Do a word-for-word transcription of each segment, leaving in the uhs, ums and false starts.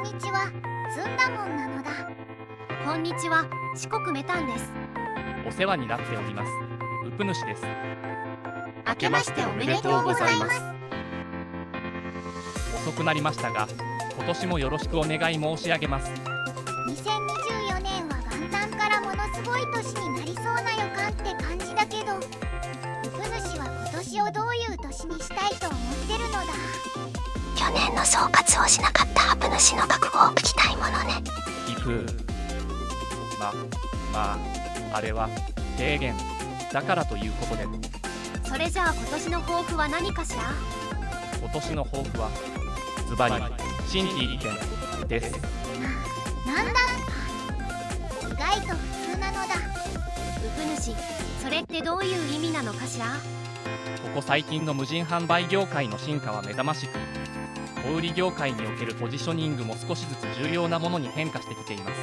んにちは、ずんだもんなのだ。 こんにちは、四国メタンです。 お世話になっております。ウプ主です。 明けましておめでとうございます。 遅くなりましたが、今年もよろしくお願い申し上げます。 にせんにじゅうよねんは元旦からものすごい年になりそうな予感って感じだけど、ウプ主は今年をどういう年にしたいと思ってるのだ。 去年の総括をしなかったハプ主の覚悟を聞きたいものね。 聞く。ま、まあ、あれは提言だからということで。 それじゃあ今年の抱負は何かしら？ 今年の抱負はズバリ心機一転です。 な、なんだ意外と普通なのだ。 ウプ主、それってどういう意味なのかしら？ ここ最近の無人販売業界の進化は目覚ましく、小売業界におけるポジショニングも少しずつ重要なものに変化してきています。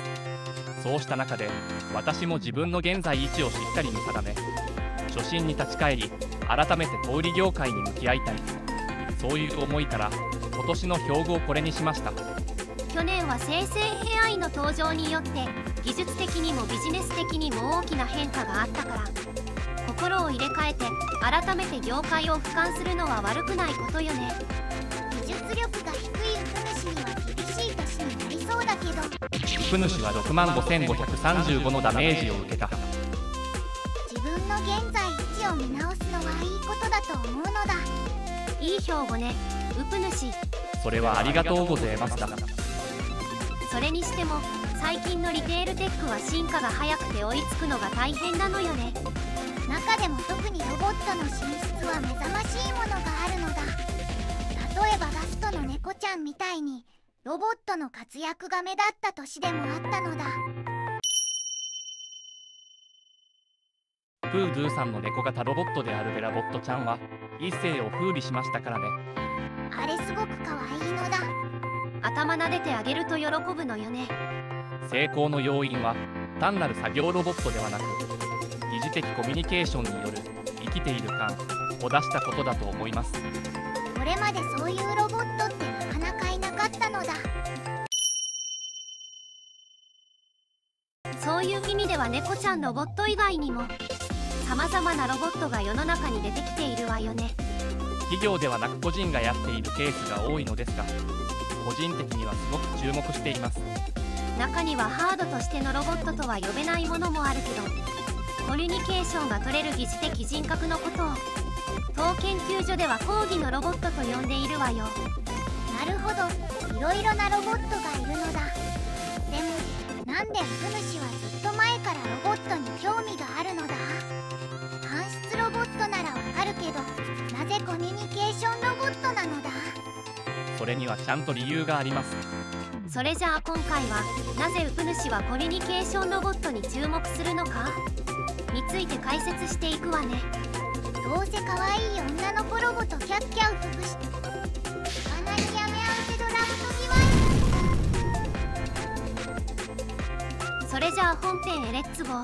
そうした中で私も自分の現在位置をしっかり見定め、初心に立ち返り改めて小売業界に向き合いたい、そういう思いから今年の標語をこれにしました。 去年は生成 エーアイ の登場によって技術的にもビジネス的にも大きな変化があったから、心を入れ替えて改めて業界を俯瞰するのは悪くないことよね。 技術力が低いウプ主には厳しい年になりそうだけど、 ウプ主はろくまんごせんごひゃくさんじゅうごのダメージを受けた。 自分の現在位置を見直すのはいいことだと思うのだ。 いい標語ね、ウプ主。 それはありがとうございました。 それにしても最近のリテールテックは進化が早くて追いつくのが大変なのよね。 中でも特にロボットの進出は目覚ましいものがあるのだ。例えばガストの猫ちゃんみたいにロボットの活躍が目立った年でもあったのだ。 プードゥーさんの猫型ロボットであるベラボットちゃんは一世を風靡しましたからね。 あれすごく可愛いのだ。 頭撫でてあげると喜ぶのよね。 成功の要因は単なる作業ロボットではなく、疑似的コミュニケーションによる生きている感を出したことだと思います。 これまでそういうロボットってなかなかいなかったのだ。 そういう意味では猫ちゃんロボット以外にもさまざまなロボットが世の中に出てきているわよね。 企業ではなく個人がやっているケースが多いのですが、個人的にはすごく注目しています。 中にはハードとしてのロボットとは呼べないものもあるけど、コミュニケーションが取れる疑似的人格のことを当研究所では講義のロボットと呼んでいるわよ。 なるほど、いろいろなロボットがいるのだ。でもなんでウプ主はずっと前からロボットに興味があるのだ。搬出ロボットならわかるけど、なぜコミュニケーションロボットなのだ。 それにはちゃんと理由があります。 それじゃあ今回はなぜウプ主はコミュニケーションロボットに注目するのかについて解説していくわね。 どうせ可愛い女の子ロボとキャッキャウフフして、かなりやめ合わせドラム飛びは。 それじゃあ本編へレッツゴー。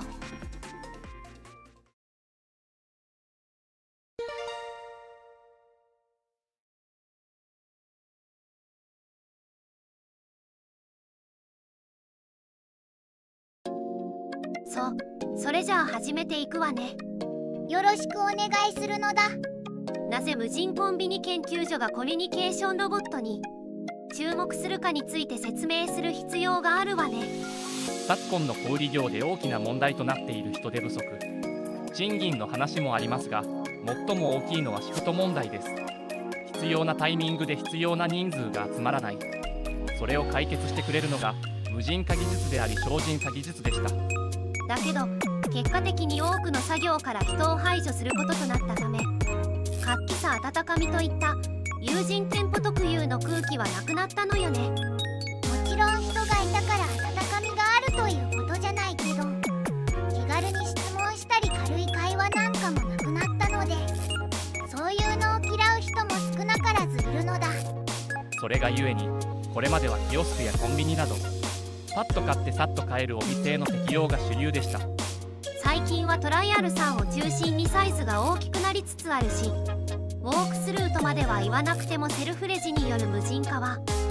そ、それじゃあ始めていくわね。 よろしくお願いするのだ。 なぜ無人コンビニ研究所がコミュニケーションロボットに注目するかについて説明する必要があるわね。 昨今の小売業で大きな問題となっている人手不足、賃金の話もありますが、最も大きいのはシフト問題です。必要なタイミングで必要な人数が集まらない。それを解決してくれるのが無人化技術であり精進化技術でした。 だけど結果的に多くの作業から人を排除することとなったため、活気さ温かみといった有人店舗特有の空気はなくなったのよね。 もちろん人がいたから温かみがあるということじゃないけど、気軽に質問したり軽い会話なんかもなくなったので、そういうのを嫌う人も少なからずいるのだ。 それがゆえにこれまではキオスクやコンビニなどパッと買ってさっと買えるお店への適用が主流でした。 最近はトライアルさんを中心にサイズが大きくなりつつあるし、ウォークスルーとまでは言わなくてもセルフレジによる無人化は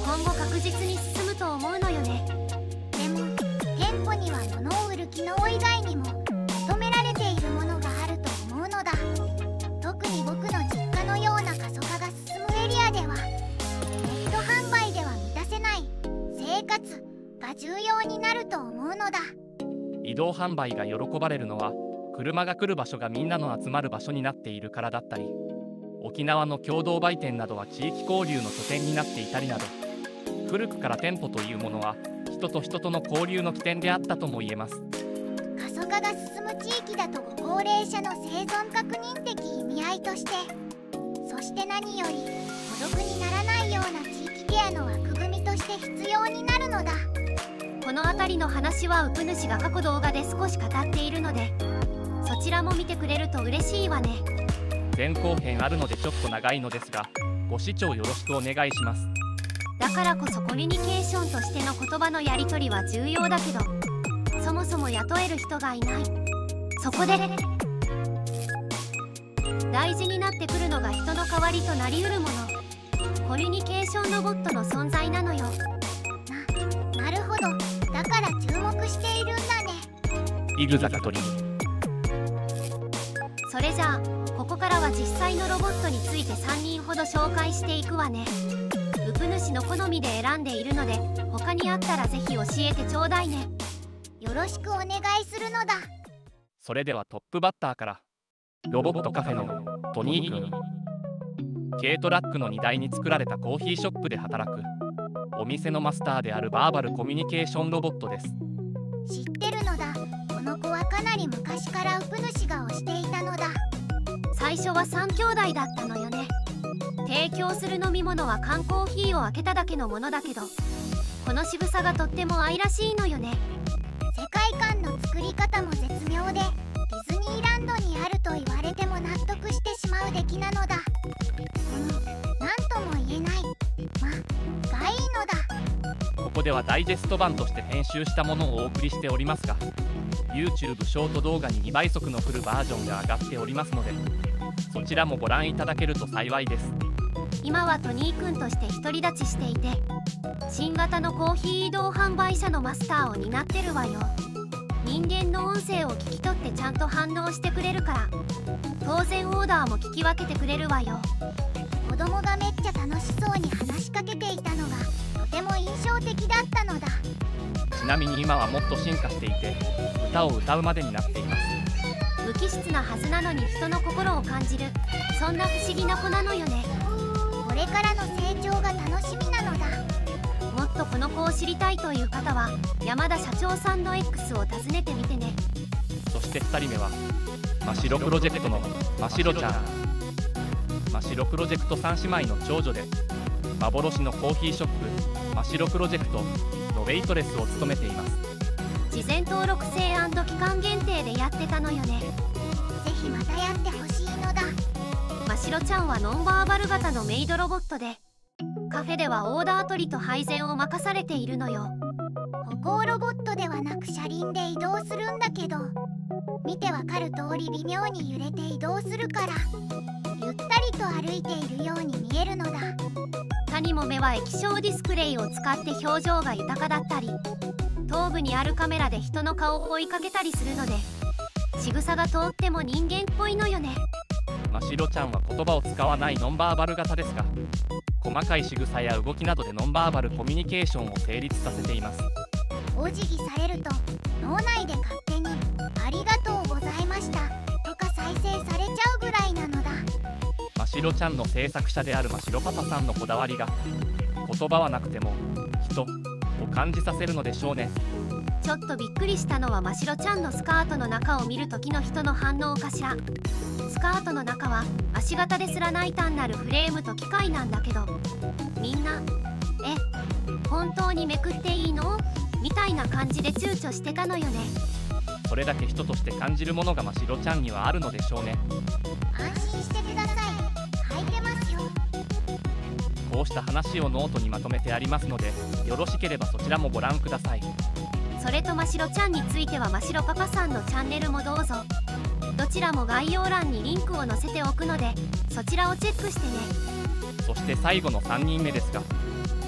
今後確実に進むと思うのよね。 でも店舗には物を売る機能以外にも求められているものがあると思うのだ。特に僕の実家のような過疎化が進むエリアではネット販売では満たせない生活が重要になると思うのだ。 移動販売が喜ばれるのは車が来る場所がみんなの集まる場所になっているからだったり、沖縄の共同売店などは地域交流の拠点になっていたりなど、古くから店舗というものは人と人との交流の起点であったとも言えます。 過疎化が進む地域だとご高齢者の生存確認的意味合いとして、そして何より孤独にならないような地域ケアの枠組みとして必要になるのだ。 この辺りの話はウプ主が過去動画で少し語っているので、そちらも見てくれると嬉しいわね。 前後編あるのでちょっと長いのですが、ご視聴よろしくお願いします。 だからこそコミュニケーションとしての言葉のやり取りは重要だけど、そもそも雇える人がいない。そこで大事になってくるのが人の代わりとなりうるもの、コミュニケーションロボットの存在なのよ。 な、なるほど。だから注目しているんだね。 イグザが取りそれじゃあここからは実際のロボットについてさんにんほど紹介していくわね。ウプ主の好みで選んでいるので、他にあったらぜひ教えてちょうだいね。 よろしくお願いするのだ。 それではトップバッターから。ロボットカフェのトニーくん。軽トラックの荷台に作られたコーヒーショップで働くお店のマスターであるバーバルコミュニケーションロボットです。 知ってるのだ。この子はかなり昔からウプ主が推していたのだ。 最初はさん兄弟だったのよね。提供する飲み物は缶コーヒーを開けただけのものだけど、この仕草がとっても愛らしいのよね。 世界観の作り方も絶妙で、ディズニーランドにあると言われても納得してしまう出来なのだ。うん、なんとも言えない。ま、がいいのだ。 ここではダイジェスト版として編集したものをお送りしておりますが、 YouTube ショート動画ににばい速のフルバージョンが上がっておりますので、そちらもご覧いただけると幸いです。 今はトニーくんとして独り立ちしていて、新型のコーヒー移動販売車のマスターを担ってるわよ。人間の音声を聞き取ってちゃんと反応してくれるから、当然オーダーも聞き分けてくれるわよ。 子供がめっちゃ楽しそうに話しかけていたのがとても印象的だったのだ。 ちなみに今はもっと進化していて、歌を歌うまでになっています。 無機質なはずなのに人の心を感じる、そんな不思議な子なのよね。 これからの成長が楽しみなのだ。 もっとこの子を知りたいという方は山田社長さんの X を訪ねてみてね。 そしてふたりめは真白プロジェクトの真白ちゃん。真白プロジェクトさん姉妹の長女で、幻のコーヒーショップ真白プロジェクトのウェイトレスを務めています。 事前登録制&期間限定でやってたのよね。 ぜひまたやってほしいのだ。 真白ちゃんはノンバーバル型のメイドロボットで、カフェではオーダー取りと配膳を任されているのよ。 歩行ロボットではなく車輪で移動するんだけど、見てわかる通り微妙に揺れて移動するから、ゆったりと歩いているように見えるのだ。 他にも目は液晶ディスプレイを使って表情が豊かだったり、頭部にあるカメラで人の顔を追いかけたりするので、仕草がとっても人間っぽいのよね。 真白ちゃんは言葉を使わないノンバーバル型ですが、細かい仕草や動きなどでノンバーバルコミュニケーションを成立させています。 お辞儀されると脳内で勝手に「ありがとうございました」とか再生されちゃうぐらいなのだ。 真白ちゃんの制作者である真白パパさんのこだわりが、言葉はなくても人を感じさせるのでしょうね。 ちょっとびっくりしたのは真白ちゃんのスカートの中を見る時の人の反応かしら。スカートの中は足型ですらない単なるフレームと機械なんだけど、みんな「え、本当にめくっていいの？」みたいな感じで躊躇してたのよね。 それだけ人として感じるものが真白ちゃんにはあるのでしょうね。 安心してください。履いてますよ。 こうした話をノートにまとめてありますので、よろしければそちらもご覧ください。 それと真白ちゃんについては真白パパさんのチャンネルもどうぞ。どちらも概要欄にリンクを載せておくので、そちらをチェックしてね。 そして最後のさんにんめですが、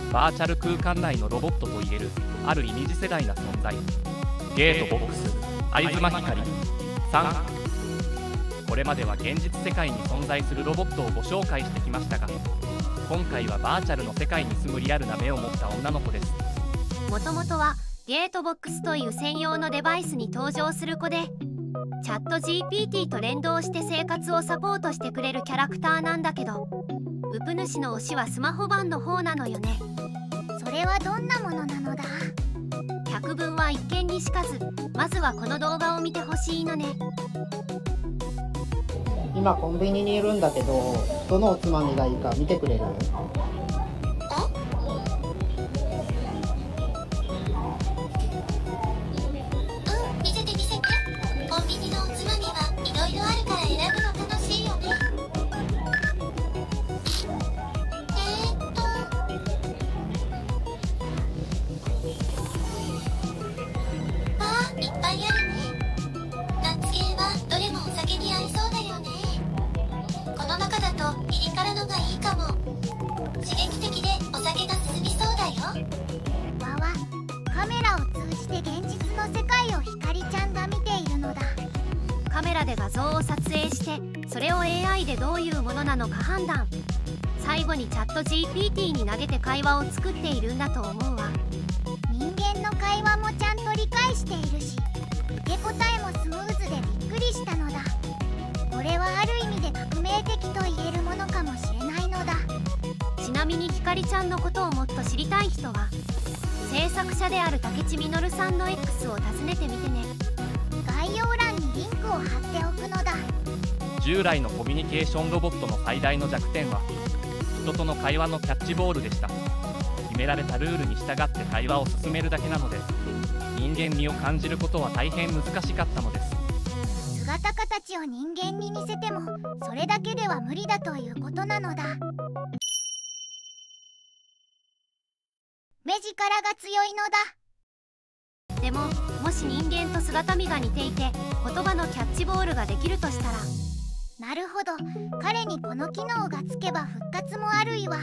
バーチャル空間内のロボットといえるある意味次世代な存在、ゲートボックス会津間光さん。これまでは現実世界に存在するロボットをご紹介してきましたが、今回はバーチャルの世界に住むリアルな目を持った女の子です。 もともとはゲートボックスという専用のデバイスに登場する子で、チャット ジーピーティー と連動して生活をサポートしてくれるキャラクターなんだけど、ウプ主の推しはスマホ版の方なのよね。 それはどんなものなのだ？ 百聞は一見にしかず、まずはこの動画を見てほしいのね。 今コンビニにいるんだけど、どのおつまみがいいか見てくれる？ 見せて見せて。コンビニのおつまみはいろいろあるから選ぶの楽しいよね。えーっとあーいっぱいあるね。ナッツ系はどれもお酒に合いそうだよね。この中だとピリ辛のがいいかも。刺激的でお酒が進みそうだよ。 わわ、カメラを通じて現実の世界をひかりちゃんが見ているのだ。 カメラで画像を撮影して、それを エーアイ でどういうものなのか判断。最後にチャット ジーピーティー に投げて会話を作っているんだと思うわ。 人間の会話もちゃんと理解しているし、受け答えもスムーズでびっくりしたのだ。これはある意味で革命的と言えるものかもしれないのだ。 ちなみにひかりちゃんのことをもっと知りたい人は、制作者である竹地実さんの X を訪ねてみてね。 概要欄にリンクを貼っておくのだ。 従来のコミュニケーションロボットの最大の弱点は、人との会話のキャッチボールでした。決められたルールに従って会話を進めるだけなので、人間味を感じることは大変難しかったのです。 姿形を人間に似せてもそれだけでは無理だということなのだ。目力が強いのだ。 でも、もし人間と姿見が似ていて言葉のキャッチボールができるとしたら、 なるほど、彼にこの機能がつけば復活もあるいは。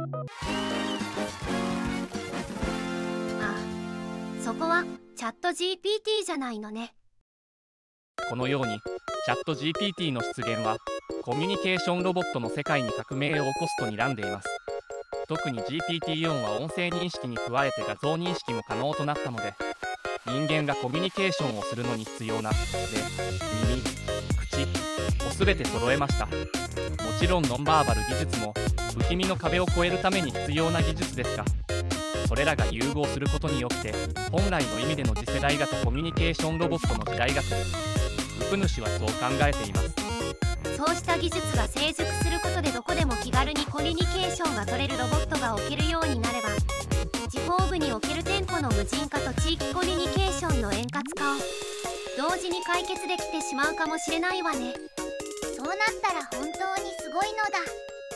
あ、そこはチャット ジーピーティー じゃないのね。 このようにチャット ジーピーティー の出現はコミュニケーションロボットの世界に革命を起こすと睨んでいます。特に ジーピーティーよん は音声認識に加えて画像認識も可能となったので、人間がコミュニケーションをするのに必要な目、耳、口を全て揃えました。もちろんノンバーバル技術も不気味の壁を越えるために必要な技術ですが、それらが融合することによって本来の意味での次世代型コミュニケーションロボットの時代が来る。ウプ主はそう考えています。 そうした技術が成熟することで、どこでも気軽にコミュニケーションが取れるロボットが置けるようになれば、地方部における店舗の無人化と地域コミュニケーションの円滑化を同時に解決できてしまうかもしれないわね。 そうなったら本当にすごいのだ。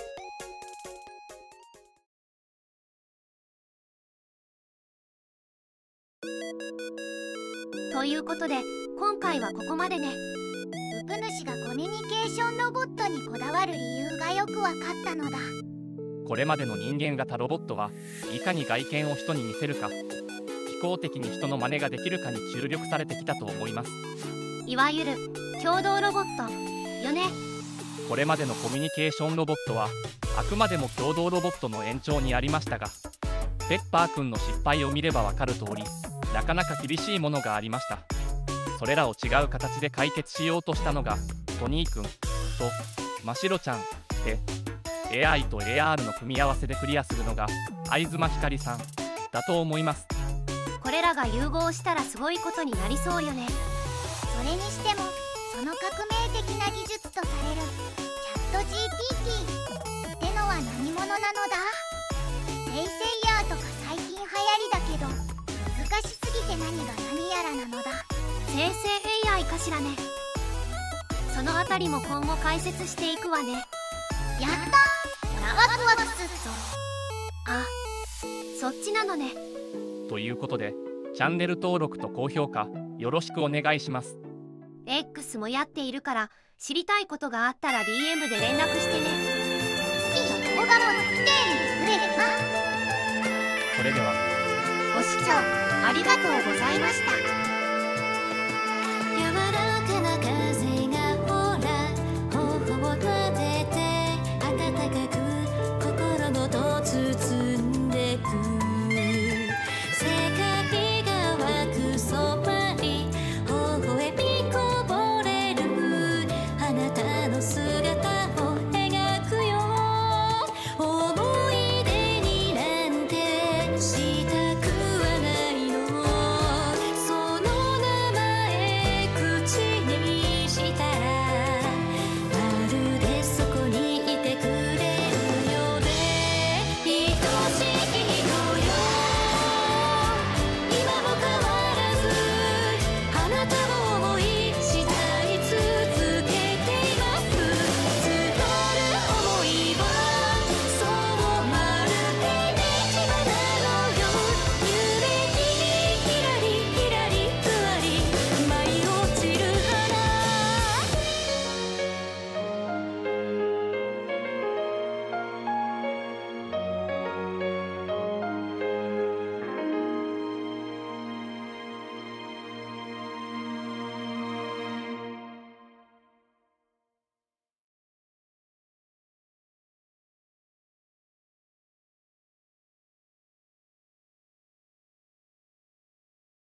ということで今回はここまでね。 ウプ主がコミュニケーションロボットにこだわる理由がよくわかったのだ。 これまでの人間型ロボットはいかに外見を人に似せるか、非公的に人の真似ができるかに注力されてきたと思います。 いわゆる共同ロボットよね。 これまでのコミュニケーションロボットはあくまでも共同ロボットの延長にありましたが、ペッパーくんの失敗を見ればわかる通り、なかなか厳しいものがありました。それらを違う形で解決しようとしたのがトニーくんとましろちゃんで、 エーアイ と エーアール の組み合わせでクリアするのが会津間光さんだと思います。 これらが融合したらすごいことになりそうよね。 それにしてもその革命的な技術とされるチャット ジーピーティー ってのは何者なのだ。生成ヤーとか最近流行りだけど難しすぎて何が何やらなのだ。 生成 エーアイ かしらね。そのあたりも今後解説していくわね。 やったワクワクすっぞ。 あ、そっちなのね。 ということでチャンネル登録と高評価よろしくお願いします。 X もやっているから知りたいことがあったら ディーエム で連絡してね。 好きな動画も作ってみてくれれば。 それでは。 ご視聴ありがとうございました。